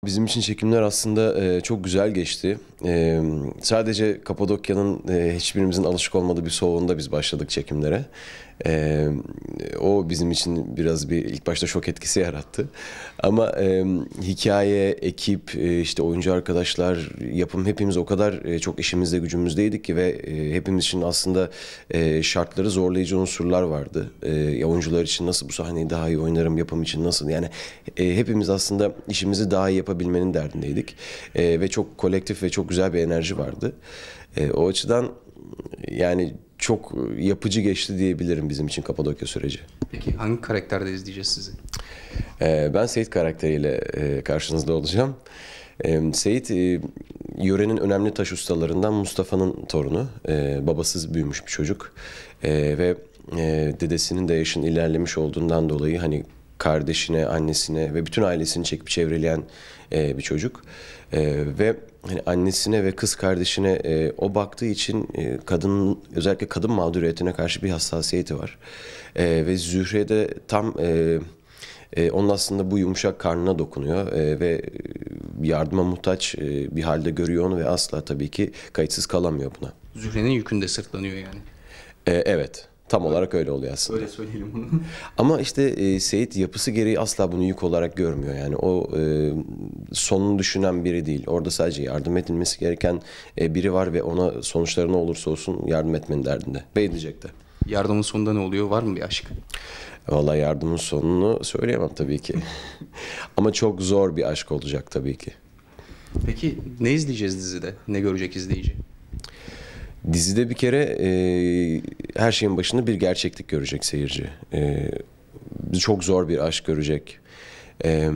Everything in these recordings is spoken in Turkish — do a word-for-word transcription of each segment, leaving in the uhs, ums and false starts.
Bizim için çekimler aslında e, çok güzel geçti. E, sadece Kapadokya'nın e, hiçbirimizin alışık olmadığı bir soğuğunda biz başladık çekimlere. E, o bizim için biraz bir ilk başta şok etkisi yarattı. Ama e, hikaye, ekip, e, işte oyuncu arkadaşlar, yapım hepimiz o kadar e, çok işimizde gücümüzdeydik ki ve e, hepimiz için aslında e, şartları zorlayıcı unsurlar vardı. E, oyuncular için nasıl bu sahneyi daha iyi oynarım, yapım için nasıl yani e, hepimiz aslında işimizi daha iyi yapabilmenin derdindeydik. E, ve çok kolektif ve çok güzel bir enerji vardı. E, o açıdan yani çok yapıcı geçti diyebilirim bizim için Kapadokya süreci. Peki hangi karakterde izleyeceğiz sizi? E, ben Seyit karakteriyle e, karşınızda olacağım. E, Seyit e, yörenin önemli taş ustalarından Mustafa'nın torunu. E, babasız büyümüş bir çocuk. E, ve e, dedesinin de yaşın ilerlemiş olduğundan dolayı hani kardeşine, annesine ve bütün ailesini çekip çevreleyen e, bir çocuk. E, ve hani annesine ve kız kardeşine e, o baktığı için e, kadının özellikle kadın mağduriyetine karşı bir hassasiyeti var. E, ve Zühre de tam e, e, onun aslında bu yumuşak karnına dokunuyor e, ve yardıma muhtaç e, bir halde görüyor onu ve asla tabii ki kayıtsız kalamıyor buna. Zühre'nin yükünde sırtlanıyor yani. E, evet. Tam olarak öyle oluyor aslında. Öyle söyleyelim bunu. Ama işte e, Seyit yapısı gereği asla bunu yük olarak görmüyor. Yani o e, sonunu düşünen biri değil. Orada sadece yardım edilmesi gereken e, biri var ve ona sonuçları ne olursa olsun yardım etmenin derdinde. Ve edecek de. Yardımın sonunda ne oluyor? Var mı bir aşk? Vallahi yardımın sonunu söyleyemem tabii ki. Ama çok zor bir aşk olacak tabii ki. Peki ne izleyeceğiz dizide? Ne görecek izleyici? Dizide bir kere e, her şeyin başında bir gerçeklik görecek seyirci. E, çok zor bir aşk görecek. E,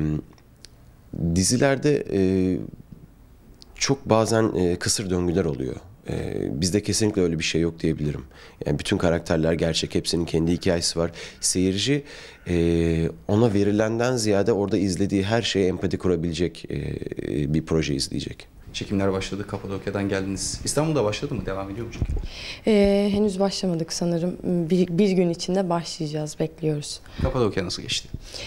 dizilerde e, çok bazen e, kısır döngüler oluyor. E, bizde kesinlikle öyle bir şey yok diyebilirim. Yani bütün karakterler gerçek, hepsinin kendi hikayesi var. Seyirci e, ona verilenden ziyade orada izlediği her şeye empati kurabilecek e, bir proje izleyecek. Çekimler başladı. Kapadokya'dan geldiniz. İstanbul'da başladı mı? Devam ediyor mu çekim? Ee, henüz başlamadık sanırım. Bir, bir gün içinde başlayacağız, bekliyoruz. Kapadokya nasıl geçti?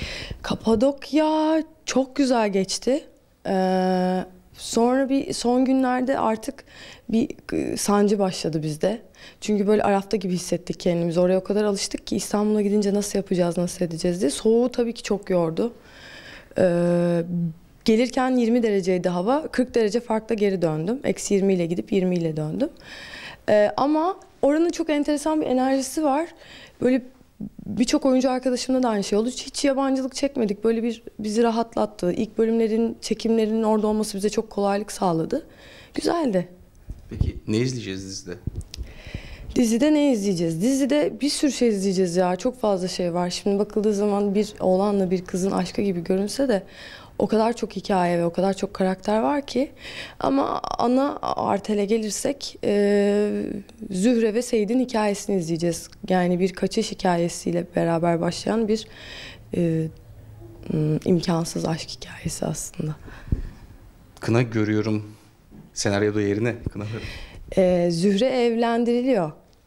Kapadokya çok güzel geçti. Ee, sonra bir son günlerde artık bir e, sancı başladı bizde. Çünkü böyle Araf'ta gibi hissettik kendimizi. Oraya o kadar alıştık ki İstanbul'a gidince nasıl yapacağız, nasıl edeceğiz diye. Soğuğu tabii ki çok yordu. Ee, Gelirken yirmi dereceydi hava. kırk derece farkla geri döndüm. Eksi yirmi ile gidip yirmi ile döndüm. Ee, ama oranın çok enteresan bir enerjisi var. Böyle birçok oyuncu arkadaşımda da aynı şey oldu. Hiç yabancılık çekmedik. Böyle bir bizi rahatlattı. İlk bölümlerin, çekimlerinin orada olması bize çok kolaylık sağladı. Güzeldi. Peki ne izleyeceğiz dizide? Dizide ne izleyeceğiz? Dizide bir sürü şey izleyeceğiz ya. Çok fazla şey var. Şimdi bakıldığı zaman bir oğlanla bir kızın aşkı gibi görünse de o kadar çok hikaye ve o kadar çok karakter var ki. Ama ana artele gelirsek e, Zühre ve Seyit'in hikayesini izleyeceğiz. Yani bir kaçış hikayesiyle beraber başlayan bir e, imkansız aşk hikayesi aslında. Kına görüyorum. Senaryoda yerine kınaları. E, Zühre evlendiriliyor.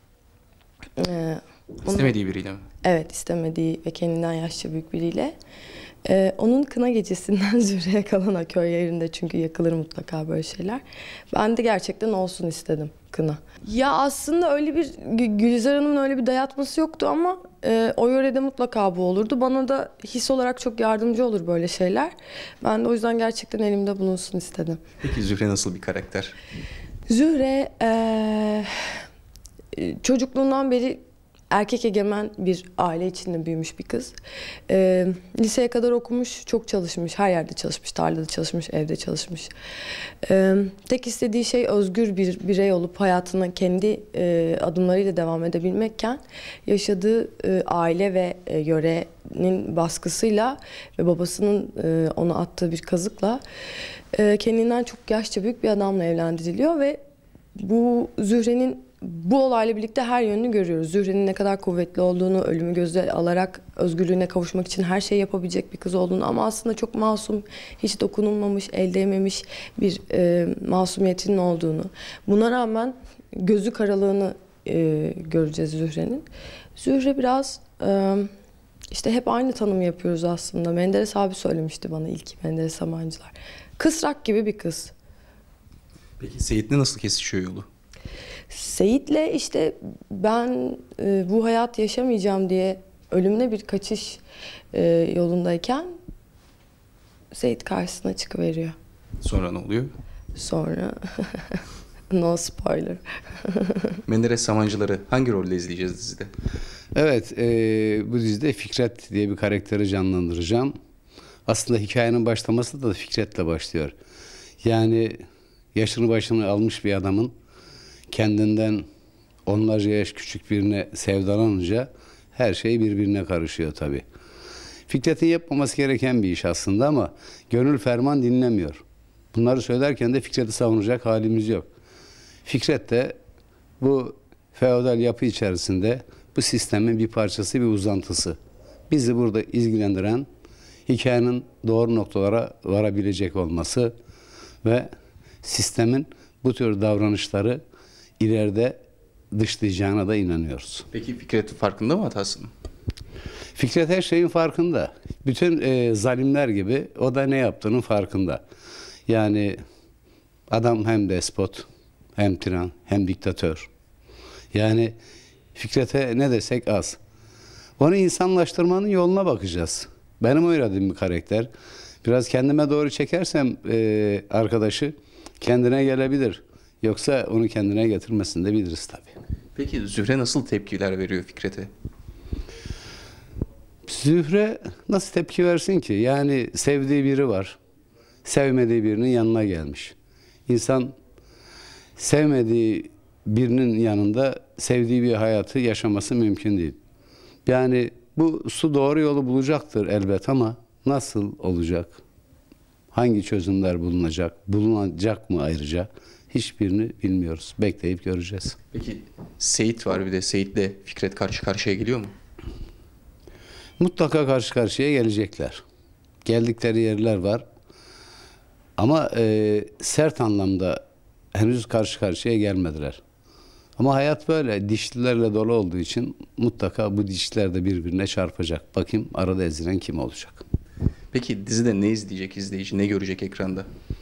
E, İstemediği biriyle mi? Evet, istemediği ve kendinden yaşça büyük biriyle. Ee, onun kına gecesinden Zühre'ye kalan o köy yerinde, çünkü yakılır mutlaka böyle şeyler. Ben de gerçekten olsun istedim kına. Ya aslında öyle bir, Gülizar Hanım'ın öyle bir dayatması yoktu ama e, o yörede mutlaka bu olurdu. Bana da his olarak çok yardımcı olur böyle şeyler. Ben de o yüzden gerçekten elimde bulunsun istedim. Peki Zühre nasıl bir karakter? Zühre e, çocukluğundan beri erkek egemen bir aile içinde büyümüş bir kız. Ee, liseye kadar okumuş, çok çalışmış, her yerde çalışmış, tarlada çalışmış, evde çalışmış. Ee, tek istediği şey özgür bir birey olup hayatına kendi e, adımlarıyla devam edebilmekken yaşadığı e, aile ve e, yörenin baskısıyla ve babasının e, ona attığı bir kazıkla e, kendinden çok yaşça büyük bir adamla evlendiriliyor ve bu Zühre'nin bu olayla birlikte her yönünü görüyoruz. Zühre'nin ne kadar kuvvetli olduğunu, ölümü göze alarak özgürlüğüne kavuşmak için her şeyi yapabilecek bir kız olduğunu, ama aslında çok masum, hiç dokunulmamış, el değmemiş bir e, masumiyetinin olduğunu. Buna rağmen gözü karalığını e, göreceğiz Zühre'nin. Zühre biraz e, işte hep aynı tanımı yapıyoruz aslında. Menderes abi söylemişti bana ilk, Menderes Samancılar. Kısrak gibi bir kız. Peki Seyit'le nasıl kesişiyor yolu? Seyit'le işte ben e, bu hayat yaşamayacağım diye ölümüne bir kaçış e, yolundayken Seyit karşısına çıkıveriyor. Sonra ne oluyor? Sonra no spoiler. Menderes Samancıları hangi rolle izleyeceğiz dizide? Evet, e, bu dizide Fikret diye bir karakteri canlandıracağım. Aslında hikayenin başlaması da Fikret'le başlıyor. Yani yaşını başını almış bir adamın kendinden onlarca yaş küçük birine sevdalanınca her şey birbirine karışıyor tabii. Fikret'in yapmaması gereken bir iş aslında ama gönül ferman dinlemiyor. Bunları söylerken de Fikret'i savunacak halimiz yok. Fikret de bu feodal yapı içerisinde bu sistemin bir parçası, bir uzantısı. Bizi burada ilgilendiren hikayenin doğru noktalara varabilecek olması ve sistemin bu tür davranışları ileride dışlayacağına da inanıyoruz. Peki Fikret farkında mı hatasının? Fikret her şeyin farkında. Bütün e, zalimler gibi o da ne yaptığının farkında. Yani adam hem despot, hem tiran, hem diktatör. Yani Fikret'e ne desek az. Onu insanlaştırmanın yoluna bakacağız. Benim oynadığım bir karakter. Biraz kendime doğru çekersem e, arkadaşı kendine gelebilir. Yoksa onu kendine getirmesini de biliriz tabii. Peki Zühre nasıl tepkiler veriyor Fikret'e? Zühre nasıl tepki versin ki? Yani sevdiği biri var. Sevmediği birinin yanına gelmiş. İnsan sevmediği birinin yanında sevdiği bir hayatı yaşaması mümkün değil. Yani bu su doğru yolu bulacaktır elbet ama nasıl olacak? Hangi çözümler bulunacak? Bulunacak mı ayrıca? Hiçbirini bilmiyoruz. Bekleyip göreceğiz. Peki Seyit var bir de Seyit'le Fikret karşı karşıya geliyor mu? Mutlaka karşı karşıya gelecekler. Geldikleri yerler var. Ama e, sert anlamda henüz karşı karşıya gelmediler. Ama hayat böyle dişlilerle dolu olduğu için mutlaka bu dişler de birbirine çarpacak. Bakayım arada ezilen kim olacak? Peki dizide ne izleyecek izleyici, ne görecek ekranda?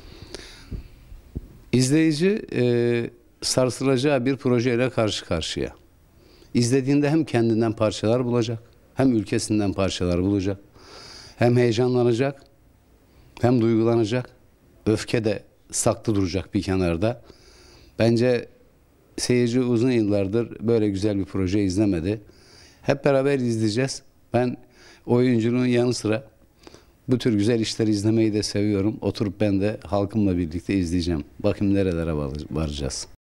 İzleyici e, sarsılacağı bir projeyle karşı karşıya. İzlediğinde hem kendinden parçalar bulacak, hem ülkesinden parçalar bulacak, hem heyecanlanacak, hem duygulanacak. Öfke de saklı duracak bir kenarda. Bence seyirci uzun yıllardır böyle güzel bir proje izlemedi. Hep beraber izleyeceğiz. Ben oyunculuğun yanı sıra bu tür güzel işleri izlemeyi de seviyorum. Oturup ben de halkımla birlikte izleyeceğim. Bakayım nerelere varacağız.